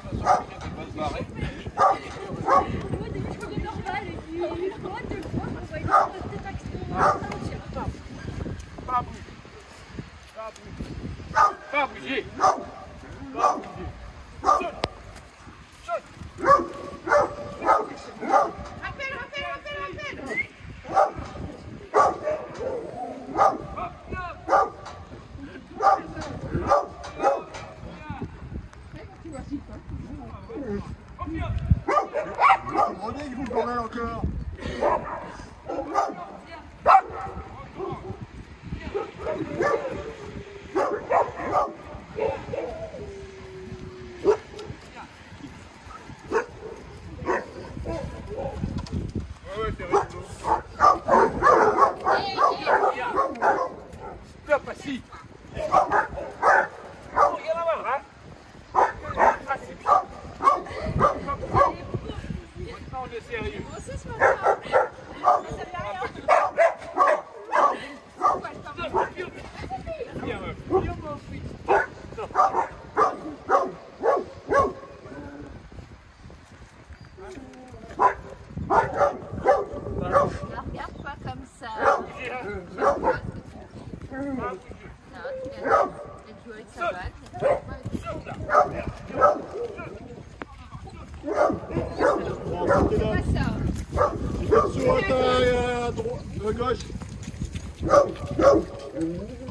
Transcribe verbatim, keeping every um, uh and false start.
Pas bouger. Pas bouger. Pas bouger. Saute. Saute. Rappelle, rappelle, rappelle, rappelle. René, il vous promène encore. Stop, assis. Regarde la main, hein. Assis. Maintenant, on est sérieux. On sait ce qu'on fait. Mais ça fait rien. Viens, meuf. Viens, mon fils. Ne regarde pas comme ça. Non, tu viens de jouer avec sa balle. C'est pas ça. Sur la taille à droite, à gauche.